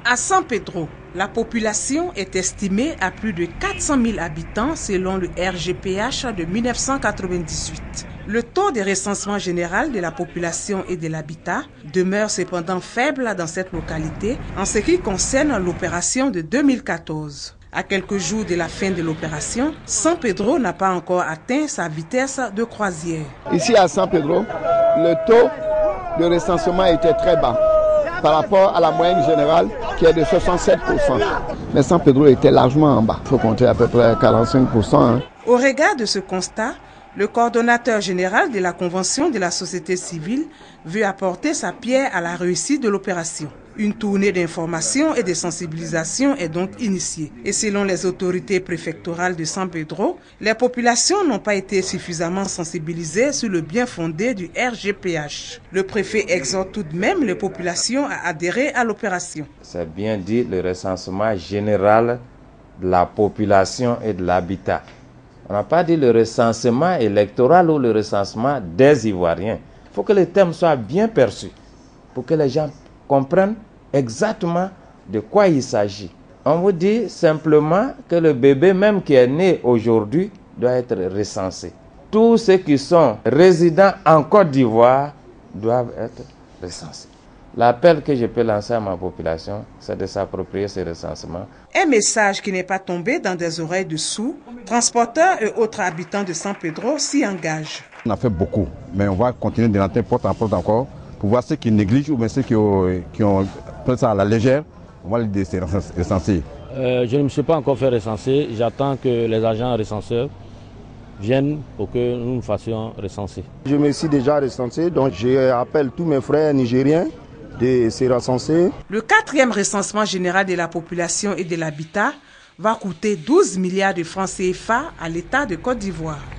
À San Pedro, la population est estimée à plus de 400 000 habitants selon le RGPH de 1998. Le taux de recensement général de la population et de l'habitat demeure cependant faible dans cette localité en ce qui concerne l'opération de 2014. À quelques jours de la fin de l'opération, San Pedro n'a pas encore atteint sa vitesse de croisière. Ici à San Pedro, le taux de recensement était très bas par rapport à la moyenne générale qui est de 67%. Mais San Pedro était largement en bas. Il faut compter à peu près 45%. Au regard de ce constat, le coordonnateur général de la Convention de la société civile veut apporter sa pierre à la réussite de l'opération. Une tournée d'information et de sensibilisation est donc initiée. Et selon les autorités préfectorales de San Pedro, les populations n'ont pas été suffisamment sensibilisées sur le bien fondé du RGPH. Le préfet exhorte tout de même les populations à adhérer à l'opération. C'est bien dit, le recensement général de la population et de l'habitat. On n'a pas dit le recensement électoral ou le recensement des Ivoiriens. Il faut que le thème soit bien perçu pour que les gens comprennent exactement de quoi il s'agit. On vous dit simplement que le bébé même qui est né aujourd'hui doit être recensé. Tous ceux qui sont résidents en Côte d'Ivoire doivent être recensés. L'appel que je peux lancer à ma population, c'est de s'approprier ce recensement. Un message qui n'est pas tombé dans des oreilles de sourds, transporteurs et autres habitants de San Pedro s'y engagent. On a fait beaucoup, mais on va continuer de rentrer porte en porte encore pour voir ceux qui négligent ou bien ceux qui ont pris ça à la légère. On va les recenser. Je ne me suis pas encore fait recenser. J'attends que les agents recenseurs viennent pour que nous nous fassions recenser. Je me suis déjà recensé, donc j'appelle tous mes frères nigériens de se recenser. Le 4e recensement général de la population et de l'habitat va coûter 12 milliards de francs CFA à l'État de Côte d'Ivoire.